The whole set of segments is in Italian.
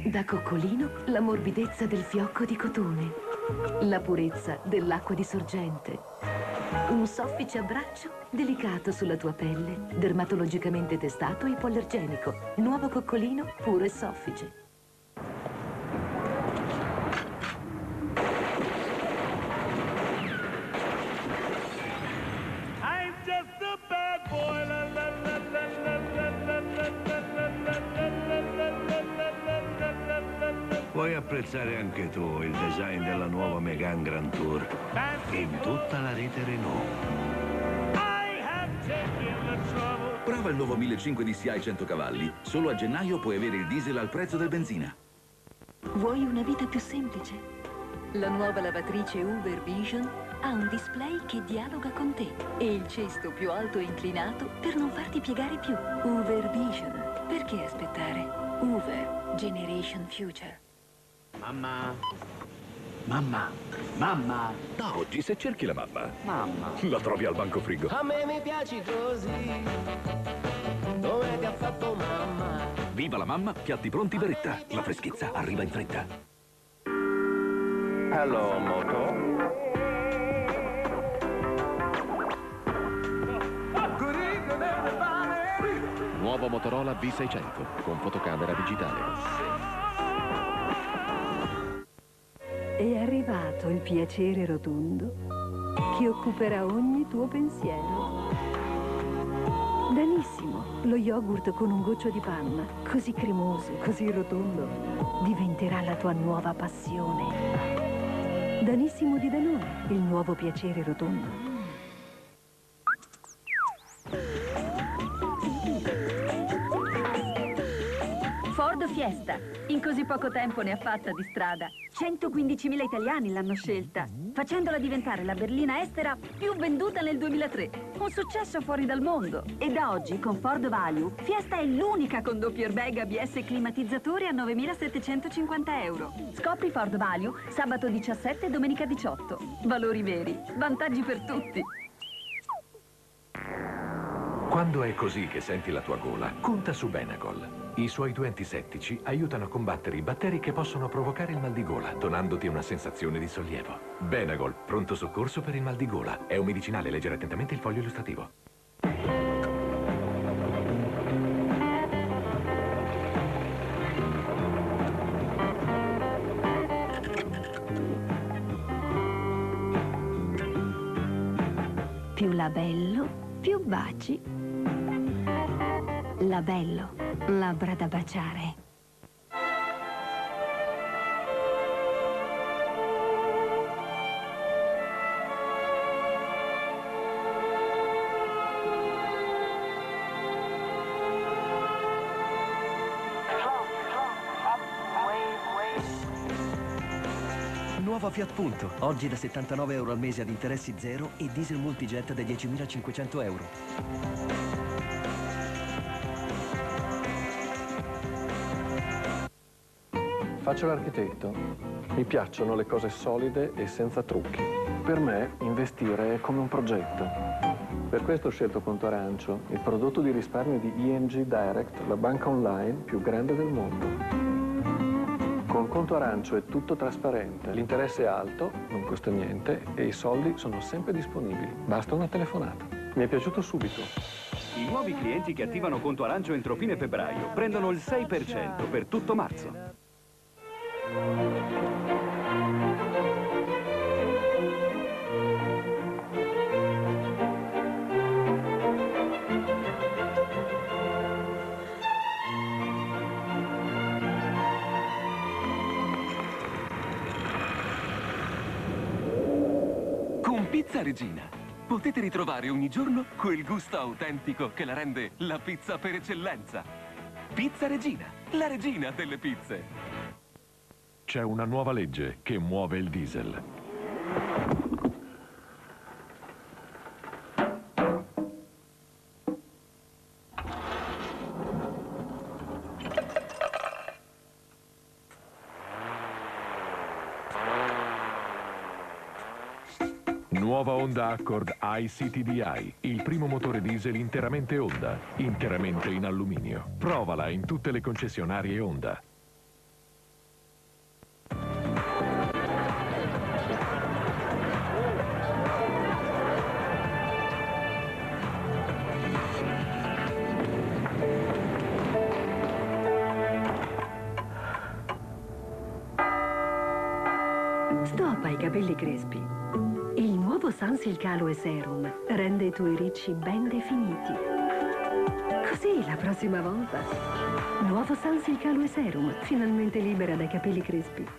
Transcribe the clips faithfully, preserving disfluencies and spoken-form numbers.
Da coccolino, la morbidezza del fiocco di cotone, la purezza dell'acqua di sorgente. Un soffice abbraccio delicato sulla tua pelle, dermatologicamente testato e ipoallergenico. Nuovo coccolino puro e soffice. Puoi apprezzare anche tu il design della nuova Megane Grand Tour in tutta la rete Renault. Prova il nuovo millecinquecento D C I cento cavalli. Solo a gennaio puoi avere il diesel al prezzo del benzina. Vuoi una vita più semplice? La nuova lavatrice Uber Vision ha un display che dialoga con te e il cesto più alto e inclinato per non farti piegare più. Uber Vision. Perché aspettare? Uber Generation Future. Mamma, mamma, mamma. Da oggi se cerchi la mamma, Mamma. la trovi al banco frigo. A me mi piaci così, come ti ha fatto mamma. Viva la mamma, piatti pronti Beretta. La freschezza arriva in fretta. Hello, Moto. Nuovo Motorola V seicento con fotocamera digitale. È arrivato il piacere rotondo che occuperà ogni tuo pensiero. Danissimo, lo yogurt con un goccio di panna, così cremoso, così rotondo, diventerà la tua nuova passione. Danissimo di Danone, il nuovo piacere rotondo. Ford Fiesta. In così poco tempo ne ha fatta di strada. centoquindicimila italiani l'hanno scelta, facendola diventare la berlina estera più venduta nel duemilatré. Un successo fuori dal mondo. E da oggi, con Ford Value, Fiesta è l'unica con doppio airbag A B S e climatizzatore a novemilasettecentocinquanta euro. Scopri Ford Value sabato diciassette e domenica diciotto. Valori veri, vantaggi per tutti. Quando è così che senti la tua gola, conta su Benagol. I suoi due antisettici aiutano a combattere i batteri che possono provocare il mal di gola, donandoti una sensazione di sollievo. Benagol, pronto soccorso per il mal di gola. È un medicinale, leggere attentamente il foglio illustrativo. Più labello, più baci. Labello, labbra da baciare. Nuova Fiat Punto, oggi da settantanove euro al mese ad interessi zero e diesel multijet da diecimilacinquecento euro. Faccio l'architetto. Mi piacciono le cose solide e senza trucchi. Per me investire è come un progetto. Per questo ho scelto Conto Arancio, il prodotto di risparmio di I N G Direct, la banca online più grande del mondo. Con Conto Arancio è tutto trasparente, l'interesse è alto, non costa niente e i soldi sono sempre disponibili. Basta una telefonata. Mi è piaciuto subito. I nuovi clienti che attivano Conto Arancio entro fine febbraio prendono il sei per cento per tutto marzo. Con Pizza Regina potete ritrovare ogni giorno quel gusto autentico che la rende la pizza per eccellenza. Pizza Regina, la regina delle pizze. C'è una nuova legge che muove il diesel. Nuova Honda Accord I C T D I, il primo motore diesel interamente Honda, interamente in alluminio. Provala in tutte le concessionarie Honda. Stop ai capelli crespi. Il nuovo Sunsilk Aloe Serum rende i tuoi ricci ben definiti. Così la prossima volta. Nuovo Sunsilk Aloe Serum, finalmente libera dai capelli crespi.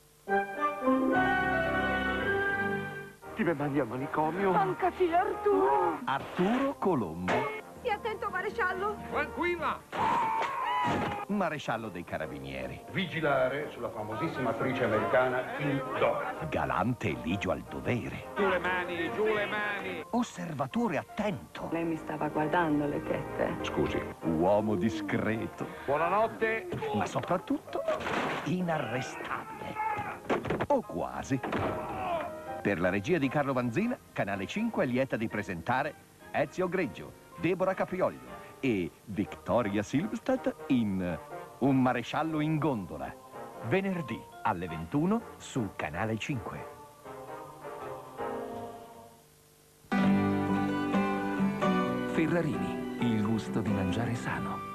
Ti mi mandi al manicomio? Mancati Arturo! Arturo Colombo. Stia attento, maresciallo! Tranquilla! Maresciallo dei Carabinieri. Vigilare sulla famosissima attrice americana Kim Doran. Galante e ligio al dovere. Giù le mani, giù le mani! Osservatore attento. Lei mi stava guardando le tette. Scusi. Uomo discreto. Buonanotte! Ma soprattutto inarrestabile. O quasi. Per la regia di Carlo Vanzina, Canale cinque è lieta di presentare Ezio Greggio, Deborah Caprioglio e Victoria Silvstedt in Un maresciallo in gondola. Venerdì alle ventuno su Canale cinque. Ferrarini, il gusto di mangiare sano.